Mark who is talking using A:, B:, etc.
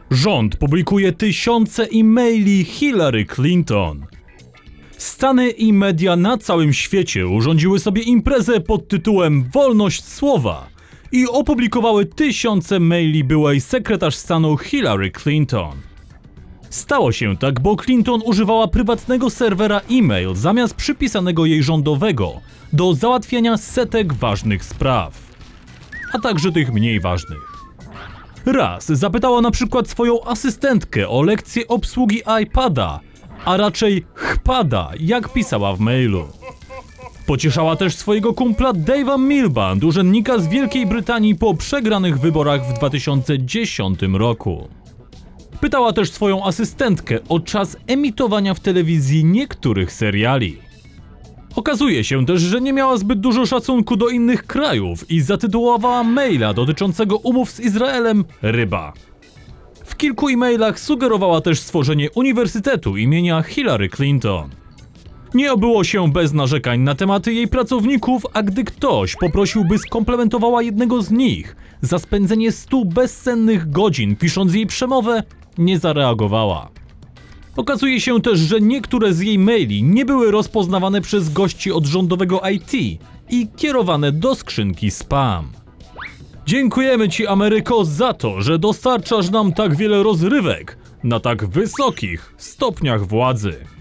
A: Rząd publikuje tysiące e-maili Hillary Clinton. Stany i media na całym świecie urządziły sobie imprezę pod tytułem Wolność Słowa i opublikowały tysiące maili byłej sekretarz stanu Hillary Clinton. Stało się tak, bo Clinton używała prywatnego serwera e-mail zamiast przypisanego jej rządowego do załatwiania setek ważnych spraw, a także tych mniej ważnych. Raz zapytała na przykład swoją asystentkę o lekcję obsługi iPada, a raczej chpada, jak pisała w mailu. Pocieszała też swojego kumpla Dave'a Milband, urzędnika z Wielkiej Brytanii po przegranych wyborach w 2010 roku. Pytała też swoją asystentkę o czas emitowania w telewizji niektórych seriali. Okazuje się też, że nie miała zbyt dużo szacunku do innych krajów i zatytułowała maila dotyczącego umów z Izraelem ryba. W kilku e-mailach sugerowała też stworzenie uniwersytetu imienia Hillary Clinton. Nie obyło się bez narzekań na tematy jej pracowników, a gdy ktoś poprosił, by skomplementowała jednego z nich za spędzenie 100 bezsennych godzin pisząc jej przemowę, nie zareagowała. Okazuje się też, że niektóre z jej maili nie były rozpoznawane przez gości od rządowego IT i kierowane do skrzynki spam. Dziękujemy Ci, Ameryko, za to, że dostarczasz nam tak wiele rozrywek na tak wysokich stopniach władzy.